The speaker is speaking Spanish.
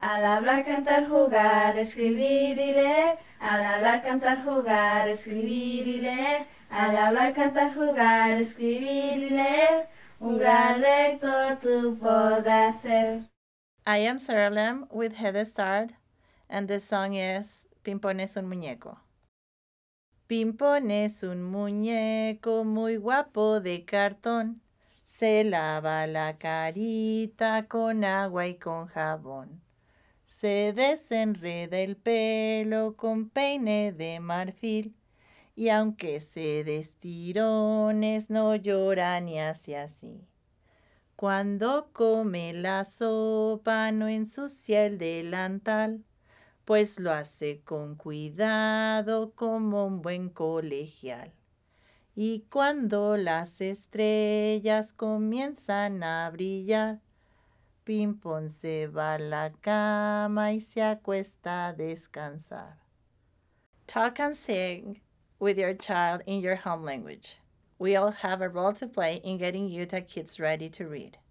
Al hablar, cantar, jugar, escribir y leer. Al hablar, cantar, jugar, escribir y leer. Al hablar, cantar, jugar, escribir y leer. Un gran lector tú podrás ser. I am Serelem with Head Start, and the song is Pimpón es un muñeco. Pimpón es un muñeco muy guapo de cartón. Se lava la carita con agua y con jabón. Se desenreda el pelo con peine de marfil. Y aunque se dé estirones, no llora ni hace así. Cuando come la sopa, no ensucia el delantal, pues lo hace con cuidado como un buen colegial. Y cuando las estrellas comienzan a brillar, Pimpón se va a la cama y se acuesta a descansar. Talk and sing with your child in your home language. We all have a role to play in getting Utah kids ready to read.